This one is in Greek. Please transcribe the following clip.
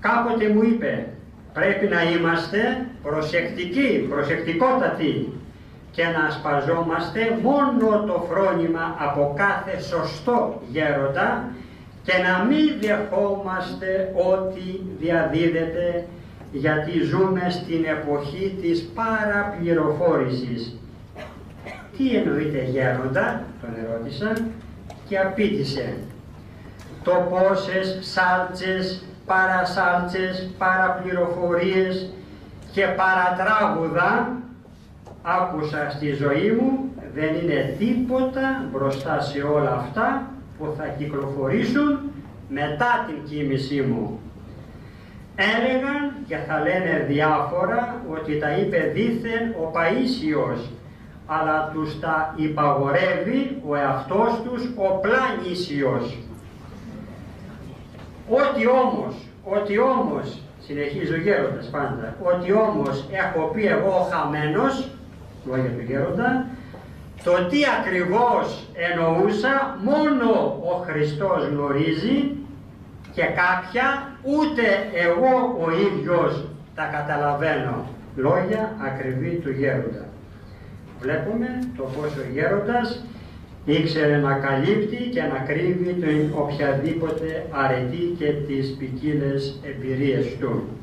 κάποτε μου είπε, πρέπει να είμαστε προσεκτικοί, προσεκτικότατοι και να ασπαζόμαστε μόνο το φρόνημα από κάθε σωστό γέροντα και να μην δεχόμαστε ό,τι διαδίδεται, γιατί ζούμε στην εποχή της παραπληροφόρησης. Τι εννοείται γέροντα, τον ερώτησα και απήντησε. Το πόσες σάλτσες, παρασάλτσες, παραπληροφορίες και παρατράγουδα άκουσα στη ζωή μου, δεν είναι τίποτα μπροστά σε όλα αυτά που θα κυκλοφορήσουν μετά την κοίμησή μου. Έλεγαν και θα λένε διάφορα ότι τα είπε δήθεν ο Παΐσιος, αλλά τους τα υπαγορεύει ο εαυτός τους ο Πλανήσιος. Ότι όμως, συνεχίζει ο γέροντας πάντα, ότι όμως έχω πει εγώ ο χαμένος, λόγια του γέροντα, το τι ακριβώς εννοούσα μόνο ο Χριστός γνωρίζει και κάποια ούτε εγώ ο ίδιος τα καταλαβαίνω. Λόγια ακριβή του γέροντα. Βλέπουμε το πόσο ο γέροντας ήξερε να καλύπτει και να κρύβει την οποιαδήποτε αρετή και τις ποικίλες εμπειρίες του.